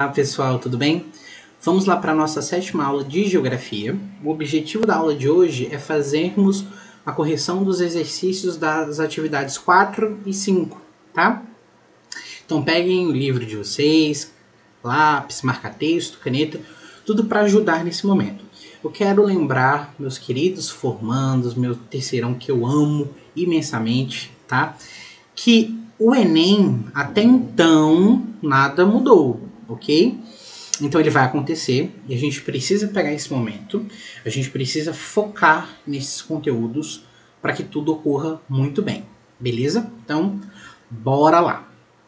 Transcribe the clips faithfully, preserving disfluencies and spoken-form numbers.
Olá pessoal, tudo bem? Vamos lá para a nossa sétima aula de Geografia. O objetivo da aula de hoje é fazermos a correção dos exercícios das atividades quatro e cinco, tá? Então peguem o livro de vocês, lápis, marca-texto, caneta, tudo para ajudar nesse momento. Eu quero lembrar meus queridos formandos, meu terceirão que eu amo imensamente, tá? Que o Enem, até então, nada mudou, ok? Então ele vai acontecer e a gente precisa pegar esse momento, a gente precisa focar nesses conteúdos para que tudo ocorra muito bem, beleza? Então, bora lá.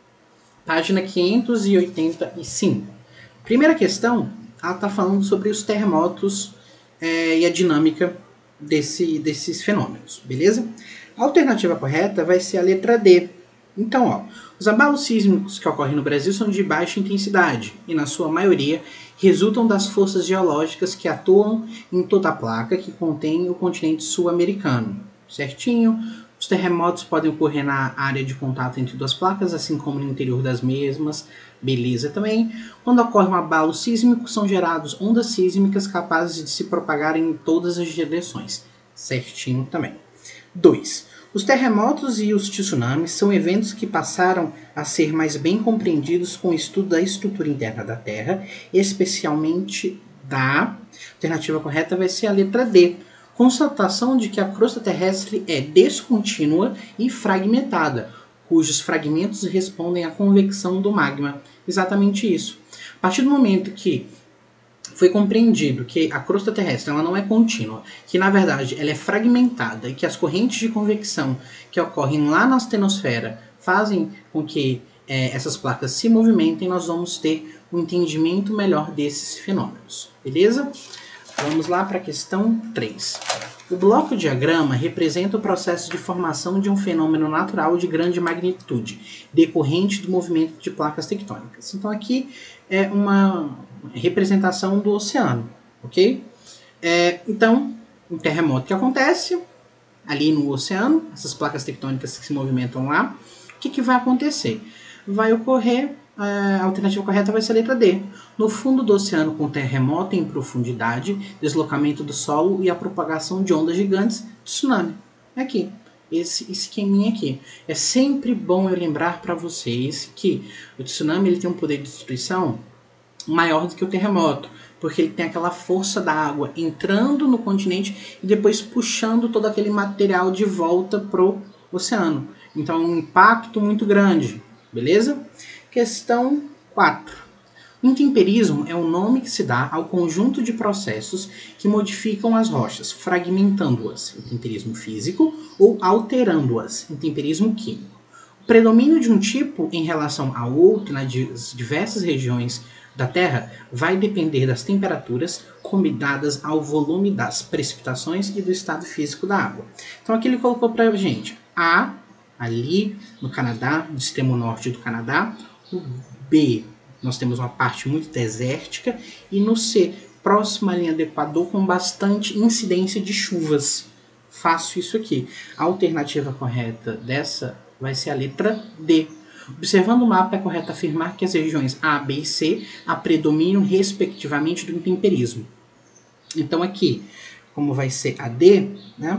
Página quinhentos e oitenta e cinco. Primeira questão, ela está falando sobre os terremotos é, e a dinâmica desse, desses fenômenos, beleza? A alternativa correta vai ser a letra D. Então, ó, os abalos sísmicos que ocorrem no Brasil são de baixa intensidade e, na sua maioria, resultam das forças geológicas que atuam em toda a placa que contém o continente sul-americano. Certinho? Os terremotos podem ocorrer na área de contato entre duas placas, assim como no interior das mesmas. Beleza também. Quando ocorre um abalo sísmico, são geradas ondas sísmicas capazes de se propagar em todas as direções. Certinho também. dois. Os terremotos e os tsunamis são eventos que passaram a ser mais bem compreendidos com o estudo da estrutura interna da Terra, especialmente da... alternativa correta vai ser a letra D. Constatação de que a crosta terrestre é descontínua e fragmentada, cujos fragmentos respondem à convecção do magma. Exatamente isso. A partir do momento que foi compreendido que a crosta terrestre ela não é contínua, que na verdade ela é fragmentada e que as correntes de convecção que ocorrem lá na astenosfera fazem com que é, essas placas se movimentem, nós vamos ter um entendimento melhor desses fenômenos. Beleza? Vamos lá para a questão três. O bloco diagrama representa o processo de formação de um fenômeno natural de grande magnitude, decorrente do movimento de placas tectônicas. Então aqui é uma representação do oceano, ok? É, então, um terremoto que acontece ali no oceano, essas placas tectônicas que se movimentam lá, o que, que vai acontecer? Vai ocorrer, a alternativa correta vai ser a letra D. No fundo do oceano com terremoto em profundidade, deslocamento do solo e a propagação de ondas gigantes, tsunami. Aqui, esse esqueminha aqui. É sempre bom eu lembrar para vocês que o tsunami ele tem um poder de destruição maior do que o terremoto, porque ele tem aquela força da água entrando no continente e depois puxando todo aquele material de volta pro oceano. Então é um impacto muito grande, beleza? Questão quatro. Intemperismo é o nome que se dá ao conjunto de processos que modificam as rochas, fragmentando-as, intemperismo físico, ou alterando-as, intemperismo químico. O predomínio de um tipo em relação ao outro nas diversas regiões da Terra vai depender das temperaturas combinadas ao volume das precipitações e do estado físico da água. Então aqui ele colocou para a gente A, ali no Canadá, no extremo norte do Canadá, o B, nós temos uma parte muito desértica, e no C, próxima à linha do Equador, com bastante incidência de chuvas. Faço isso aqui. A alternativa correta dessa vai ser a letra D. Observando o mapa, é correto afirmar que as regiões A, B e C a predomínio, respectivamente, do intemperismo. Então aqui, como vai ser a D, né?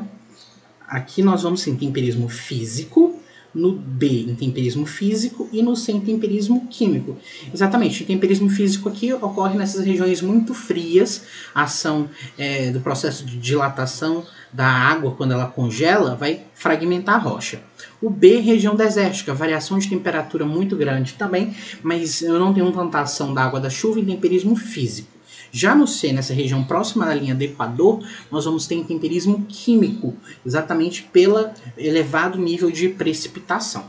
Aqui nós vamos ter intemperismo físico, no B, intemperismo físico, e no C, intemperismo químico. Exatamente, o intemperismo físico aqui ocorre nessas regiões muito frias, a ação é, do processo de dilatação da água, quando ela congela, vai fragmentar a rocha. O B, região desértica, variação de temperatura muito grande também, mas eu não tenho tanta ação da água da chuva, intemperismo físico. Já no C, nessa região próxima da linha do Equador, nós vamos ter intemperismo químico, exatamente pelo elevado nível de precipitação.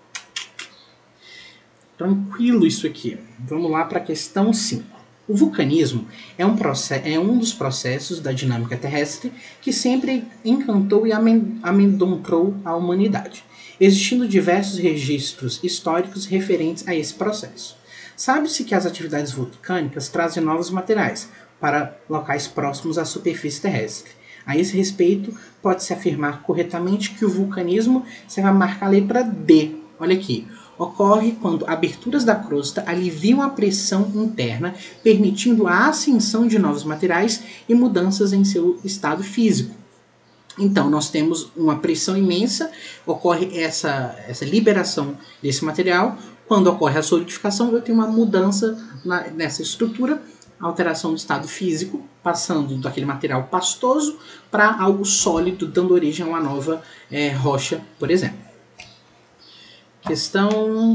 Tranquilo isso aqui. Vamos lá para a questão cinco. O vulcanismo é um, é um dos processos da dinâmica terrestre que sempre encantou e amedrontou a humanidade, existindo diversos registros históricos referentes a esse processo. Sabe-se que as atividades vulcânicas trazem novos materiais para locais próximos à superfície terrestre. A esse respeito, pode-se afirmar corretamente que o vulcanismo será marcar a letra D. Olha aqui, ocorre quando aberturas da crosta aliviam a pressão interna, permitindo a ascensão de novos materiais e mudanças em seu estado físico. Então, nós temos uma pressão imensa, ocorre essa, essa liberação desse material. Quando ocorre a solidificação, eu tenho uma mudança na, nessa estrutura, alteração do estado físico, passando daquele material pastoso para algo sólido, dando origem a uma nova é, rocha, por exemplo. Questão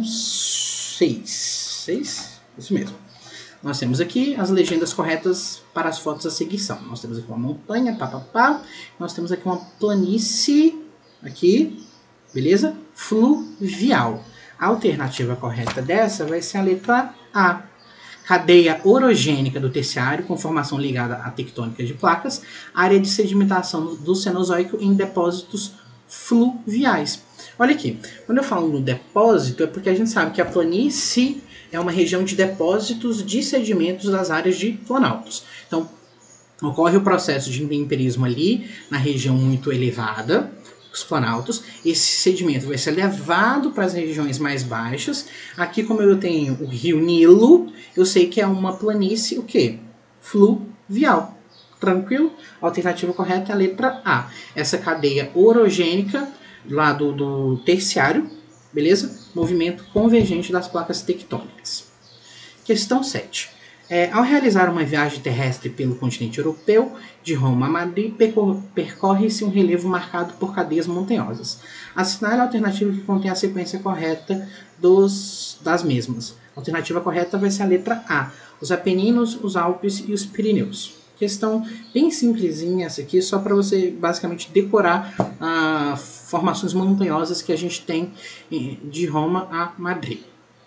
seis. seis? Isso mesmo. Nós temos aqui as legendas corretas para as fotos a seguir são. Nós temos aqui uma montanha, pá, pá, pá. Nós temos aqui uma planície, aqui, beleza? Fluvial. A alternativa correta dessa vai ser a letra A. Cadeia orogênica do terciário, com formação ligada à tectônica de placas, área de sedimentação do Cenozoico em depósitos fluviais. Olha aqui, quando eu falo no depósito, é porque a gente sabe que a planície é uma região de depósitos de sedimentos das áreas de planaltos. Então, ocorre o processo de intemperismo ali, na região muito elevada, os planaltos. Esse sedimento vai ser levado para as regiões mais baixas. Aqui, como eu tenho o rio Nilo, eu sei que é uma planície, o quê? Fluvial. Tranquilo? A alternativa correta é a letra A. Essa cadeia orogênica, lá do, do terciário, beleza? Movimento convergente das placas tectônicas. Questão sete. É, ao realizar uma viagem terrestre pelo continente europeu, de Roma a Madrid, percorre-se um relevo marcado por cadeias montanhosas. Assinale a alternativa que contém a sequência correta dos, das mesmas. A alternativa correta vai ser a letra A. Os Apeninos, os Alpes e os Pirineus. Questão bem simplesinha essa aqui, só para você basicamente decorar as formações montanhosas que a gente tem de Roma a Madrid.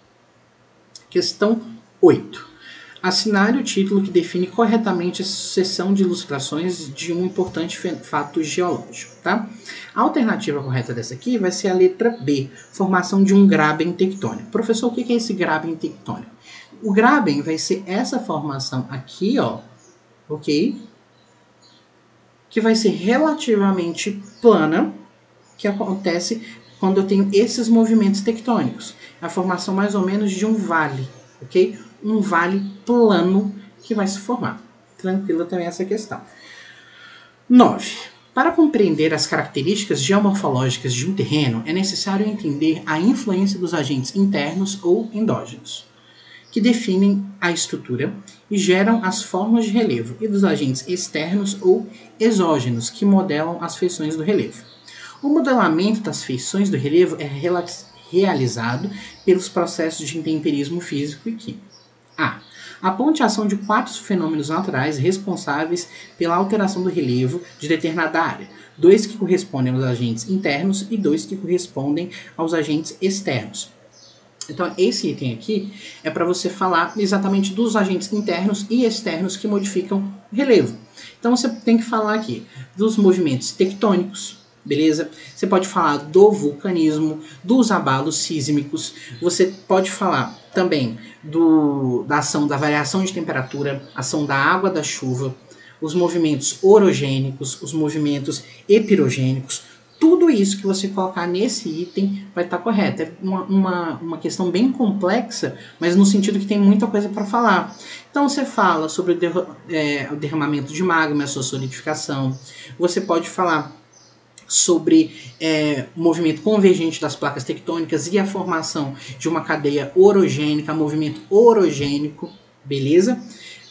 Questão oito. Assinale o título que define corretamente a sucessão de ilustrações de um importante fato geológico. Tá? A alternativa correta dessa aqui vai ser a letra B, formação de um graben tectônico. Professor, o que é esse graben tectônico? O graben vai ser essa formação aqui, ó, ok? Que vai ser relativamente plana, que acontece quando eu tenho esses movimentos tectônicos. A formação mais ou menos de um vale, ok? Um vale plano que vai se formar. Tranquila também essa questão. nove. Para compreender as características geomorfológicas de um terreno, é necessário entender a influência dos agentes internos ou endógenos, que definem a estrutura e geram as formas de relevo, e dos agentes externos ou exógenos, que modelam as feições do relevo. O modelamento das feições do relevo é realizado pelos processos de intemperismo físico e químico. A. A pontuação de quatro fenômenos naturais responsáveis pela alteração do relevo de determinada área. Dois que correspondem aos agentes internos e dois que correspondem aos agentes externos. Então, esse item aqui é para você falar exatamente dos agentes internos e externos que modificam o relevo. Então, você tem que falar aqui dos movimentos tectônicos, beleza? Você pode falar do vulcanismo, dos abalos sísmicos, você pode falar também do, da ação da variação de temperatura, ação da água da chuva, os movimentos orogênicos, os movimentos epirogênicos. Tudo isso que você colocar nesse item vai estar correto. É uma, uma, uma questão bem complexa, mas no sentido que tem muita coisa para falar. Então você fala sobre o, derra é, o derramamento de magma, a sua solidificação. Você pode falar sobre é, o movimento convergente das placas tectônicas e a formação de uma cadeia orogênica, movimento orogênico, beleza?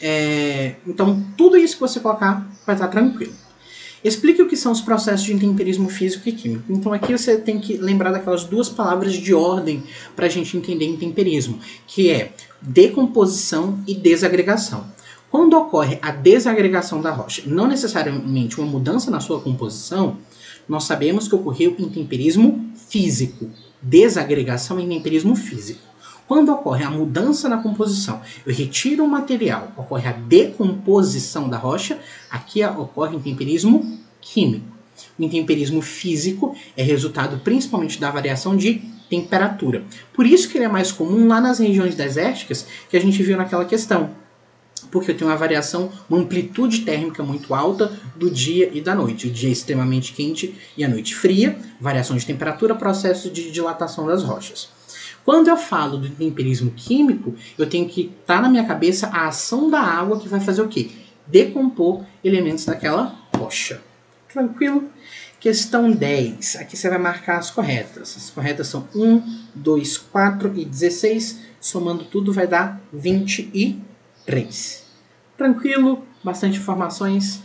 É, então, tudo isso que você colocar vai estar tranquilo. Explique o que são os processos de intemperismo físico e químico. Então, aqui você tem que lembrar daquelas duas palavras de ordem para a gente entender intemperismo, que é decomposição e desagregação. Quando ocorre a desagregação da rocha, não necessariamente uma mudança na sua composição, nós sabemos que ocorreu intemperismo físico. Desagregação é intemperismo físico. Quando ocorre a mudança na composição, eu retiro o material, ocorre a decomposição da rocha, aqui ocorre intemperismo químico. O intemperismo físico é resultado principalmente da variação de temperatura. Por isso que ele é mais comum lá nas regiões desérticas, que a gente viu naquela questão. Porque eu tenho uma variação, uma amplitude térmica muito alta do dia e da noite. O dia é extremamente quente e a noite fria, variação de temperatura, processo de dilatação das rochas. Quando eu falo do temperismo químico, eu tenho que estar na minha cabeça a ação da água que vai fazer o quê? Decompor elementos daquela rocha. Tranquilo? Questão dez. Aqui você vai marcar as corretas. As corretas são um, dois, quatro e dezesseis. Somando tudo vai dar vinte e três. Tranquilo? Bastante informações.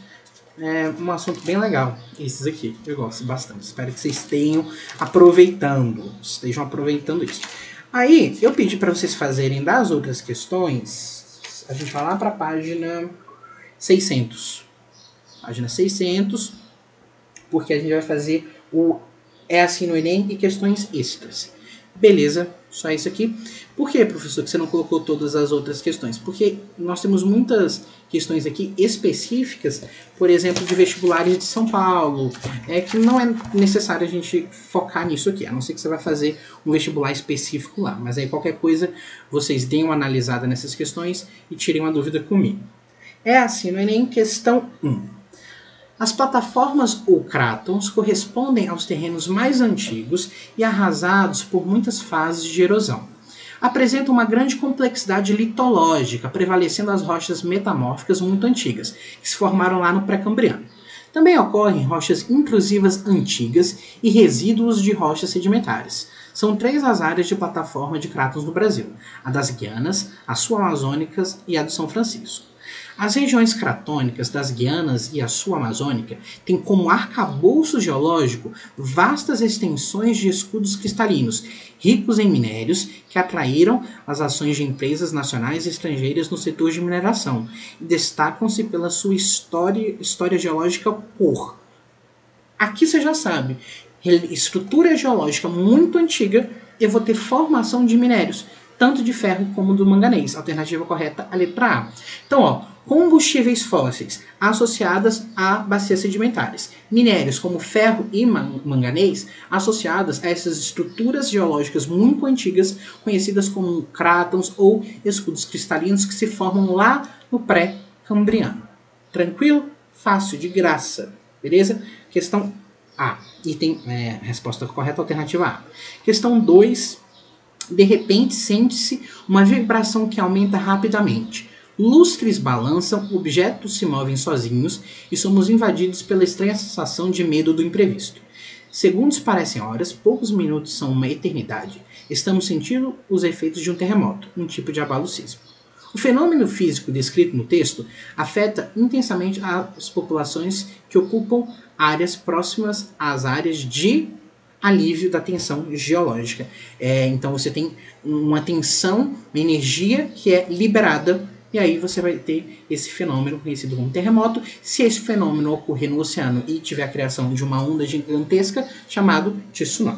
É um assunto bem legal. Esses aqui. Eu gosto bastante. Espero que vocês estejam aproveitando. Estejam aproveitando isso. Aí, eu pedi para vocês fazerem das outras questões. A gente vai lá para a página seiscentos. Página seiscentos. Porque a gente vai fazer o É Assim no Enem e questões extras. Beleza, só isso aqui. Por que, professor, que você não colocou todas as outras questões? Porque nós temos muitas questões aqui específicas, por exemplo, de vestibulares de São Paulo, é que não é necessário a gente focar nisso aqui, a não ser que você vai fazer um vestibular específico lá. Mas aí qualquer coisa, vocês deem uma analisada nessas questões e tirem uma dúvida comigo. É Assim no Enem, questão um. As plataformas ou crátons correspondem aos terrenos mais antigos e arrasados por muitas fases de erosão. Apresentam uma grande complexidade litológica, prevalecendo as rochas metamórficas muito antigas, que se formaram lá no pré-cambriano. Também ocorrem rochas intrusivas antigas e resíduos de rochas sedimentares. São três as áreas de plataforma de crátons no Brasil: a das Guianas, a sul-amazônicas e a do São Francisco. As regiões cratônicas das Guianas e a sul-amazônica têm como arcabouço geológico vastas extensões de escudos cristalinos, ricos em minérios, que atraíram as ações de empresas nacionais e estrangeiras no setor de mineração, e destacam-se pela sua história, história geológica por... Aqui você já sabe, estrutura geológica muito antiga, eu vou ter formação de minérios, tanto de ferro como do manganês. Alternativa correta, a letra A. Então, ó, combustíveis fósseis associadas a bacias sedimentares. Minérios como ferro e manganês associadas a essas estruturas geológicas muito antigas, conhecidas como crátons ou escudos cristalinos, que se formam lá no pré-cambriano. Tranquilo? Fácil, de graça. Beleza? Questão A. Item, é, resposta correta, alternativa A. Questão dois. De repente, sente-se uma vibração que aumenta rapidamente. Lustres balançam, objetos se movem sozinhos e somos invadidos pela estranha sensação de medo do imprevisto. Segundos parecem horas, poucos minutos são uma eternidade. Estamos sentindo os efeitos de um terremoto, um tipo de abalo sísmico. O fenômeno físico descrito no texto afeta intensamente as populações que ocupam áreas próximas às áreas de alívio da tensão geológica. É, então você tem uma tensão, uma energia que é liberada, e aí você vai ter esse fenômeno conhecido como terremoto. Se esse fenômeno ocorrer no oceano e tiver a criação de uma onda gigantesca, chamado de tsunami.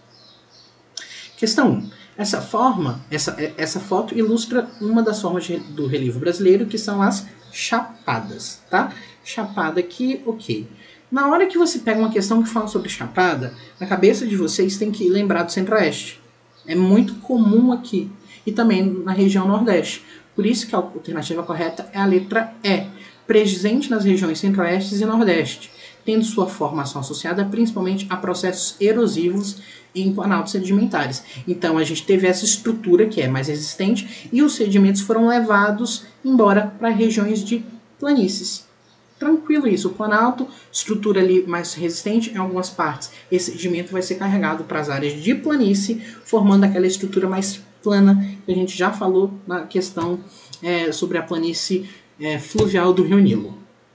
Questão um. Essa forma, essa, essa foto ilustra uma das formas de, do relevo brasileiro, que são as chapadas, tá? Chapada aqui, ok. Na hora que você pega uma questão que fala sobre chapada, na cabeça de vocês tem que lembrar do Centro-Oeste. É muito comum aqui. E também na região Nordeste. Por isso que a alternativa correta é a letra E. Presente nas regiões Centro-Oeste e Nordeste, tendo sua formação associada principalmente a processos erosivos em planaltos sedimentares. Então a gente teve essa estrutura que é mais resistente e os sedimentos foram levados embora para regiões de planícies. Tranquilo isso, o planalto, estrutura ali mais resistente em algumas partes. Esse sedimento vai ser carregado para as áreas de planície, formando aquela estrutura mais plana que a gente já falou na questão é, sobre a planície é, fluvial do Rio Nilo.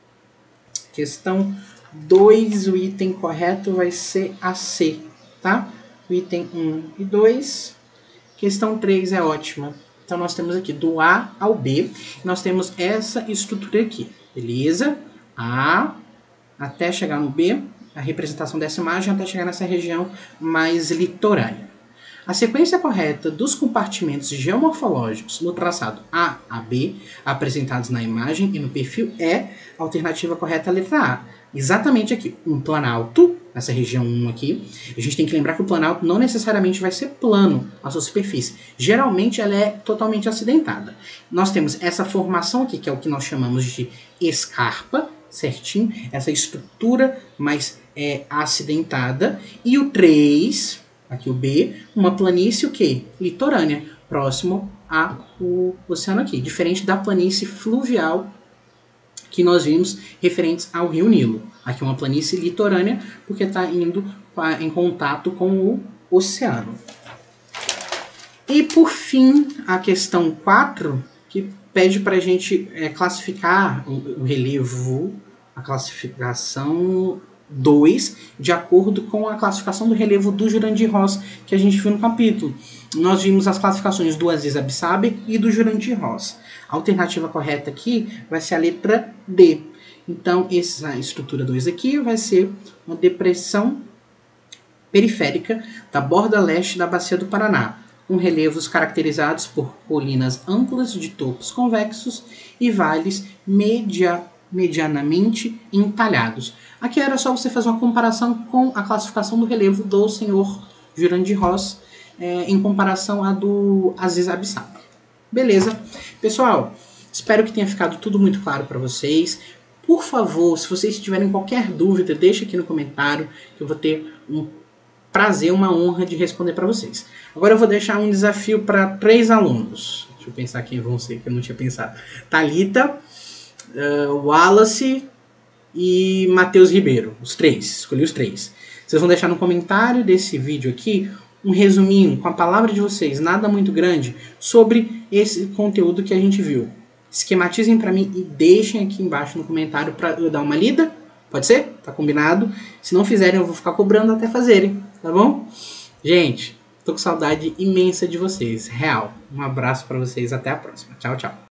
Questão dois, o item correto vai ser a C, tá? O item um e dois. Questão três é ótima. Então nós temos aqui do A ao B, nós temos essa estrutura aqui, beleza? A até chegar no B, a representação dessa imagem até chegar nessa região mais litorânea. A sequência correta dos compartimentos geomorfológicos no traçado A a B, apresentados na imagem e no perfil, é a alternativa correta, a letra A. Exatamente aqui, um planalto, nessa região um aqui. A gente tem que lembrar que o planalto não necessariamente vai ser plano, a sua superfície. Geralmente ela é totalmente acidentada. Nós temos essa formação aqui, que é o que nós chamamos de escarpa, certinho, essa estrutura mais é, acidentada. E o três, Aqui o B, uma planície o quê? Litorânea, próximo ao oceano aqui. Diferente da planície fluvial que nós vimos referentes ao Rio Nilo. Aqui uma planície litorânea, porque está indo em contato com o oceano. E por fim, a questão quatro, que pede para a gente é, classificar o, o relevo, a classificação dois, de acordo com a classificação do relevo do Jurandir Ross, que a gente viu no capítulo. Nós vimos as classificações do Aziz Absaber e do Jurandir Ross. A alternativa correta aqui vai ser a letra D. Então, essa estrutura dois aqui vai ser uma depressão periférica da borda leste da Bacia do Paraná, com relevos caracterizados por colinas amplas de topos convexos e vales media, medianamente entalhados. Aqui era só você fazer uma comparação com a classificação do relevo do senhor Jurandir Ross é, em comparação à do Aziz Absaber. Beleza? Pessoal, espero que tenha ficado tudo muito claro para vocês. Por favor, se vocês tiverem qualquer dúvida, deixa aqui no comentário que eu vou ter um prazer, uma honra de responder para vocês. Agora eu vou deixar um desafio para três alunos. Deixa eu pensar quem vão ser, que eu não tinha pensado. Thalita, uh, Wallace e Matheus Ribeiro. Os três, escolhi os três. Vocês vão deixar no comentário desse vídeo aqui um resuminho com a palavra de vocês, nada muito grande, sobre esse conteúdo que a gente viu. Esquematizem para mim e deixem aqui embaixo no comentário para eu dar uma lida. Pode ser? Tá combinado? Se não fizerem, eu vou ficar cobrando até fazerem, tá bom? Gente, tô com saudade imensa de vocês, real. Um abraço para vocês, até a próxima. Tchau, tchau.